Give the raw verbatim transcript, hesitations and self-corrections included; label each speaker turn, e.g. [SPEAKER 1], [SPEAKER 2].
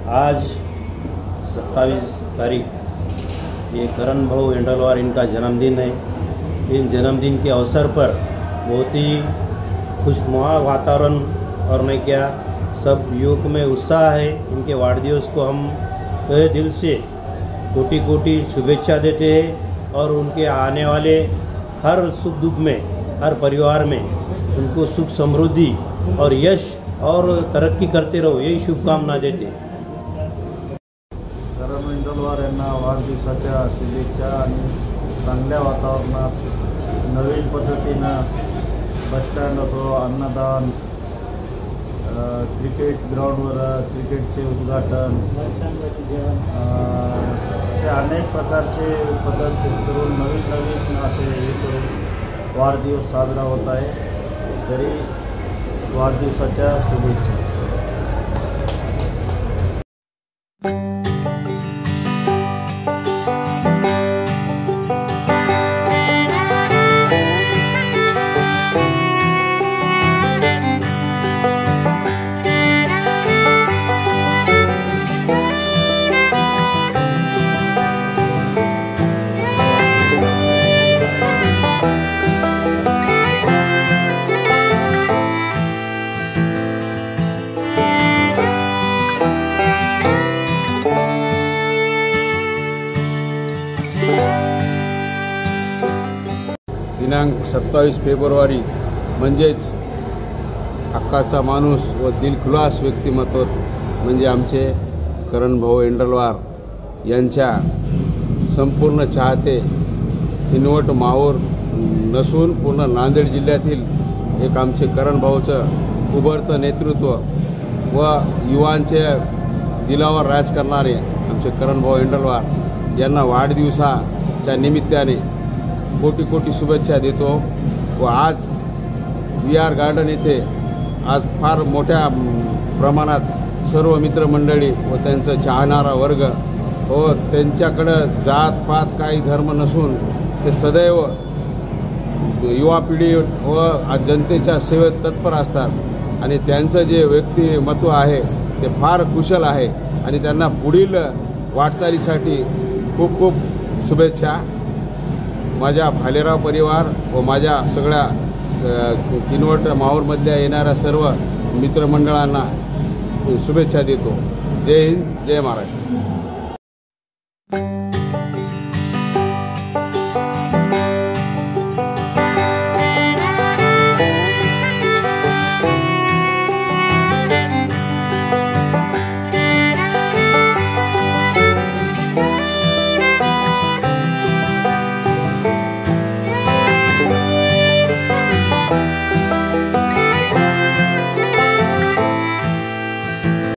[SPEAKER 1] आज सत्ताईस तारीख ये करण भाऊ एंडलवार इनका जन्मदिन है। इन जन्मदिन के अवसर पर बहुत ही खुशनुमा वातावरण और मैं क्या सब युवक में उत्साह है। इनके वाड़ दिवस को हम तहे दिल से कोटि कोटि शुभेच्छा देते हैं और उनके आने वाले हर सुख दुख में, हर परिवार में उनको सुख समृद्धि और यश और तरक्की करते रहो, यही शुभकामना देते हैं।
[SPEAKER 2] करण एंडलवार यांना वाढदिवसाच्या शुभेच्छा आणि चांगल्या वातावरणात नवीन पद्धतीनं बसस्टँड असो, अन्नदान, क्रिकेट ग्राउंडवर क्रिकेटचे उद्घाटन, असे अनेक प्रकारचे पद्धत करून नवीन नवीन असे हे करून वाढदिवस साजरा होत आहे। तरी वाढदिवसाच्या शुभेच्छा।
[SPEAKER 3] दिनांक सत्तावीस फेब्रुवारी म्हणजेच हक्काचा माणूस व दिलखुलास व्यक्तिमत्व म्हणजे आमचे करण भाऊ एंडलवार यांच्या संपूर्ण चाहते किनवट माहूर नसून पूर्ण नांदेड जिल्ह्यातील एक आमचे करण भाऊचं उभरतं नेतृत्व व युवांचे दिलावर राज करणारे आमचे करण भाऊ एंडलवार यांना वाढदिवसाच्या निमित्ताने कोटी कोटी शुभेच्छा देतो। व आज वी आर गार्डन येथे आज फार मोठ्या प्रमाणात सर्व मित्रमंडळी व त्यांचं चाहणारा वर्ग व त्यांच्याकडं जात पात काही धर्म नसून ते सदैव युवा पिढी व जनतेच्या सेवेत तत्पर असतात आणि त्यांचं जे व्यक्तिमत्व आहे ते फार कुशल आहे आणि त्यांना पुढील वाटचालीसाठी खूप खूप शुभेच्छा। माझ्या भालेराव परिवार व माझ्या सगळ्या किनवट माहूरमधल्या येणाऱ्या सर्व मित्रमंडळांना शुभेच्छा देतो। जय हिंद, जय महाराष्ट्र।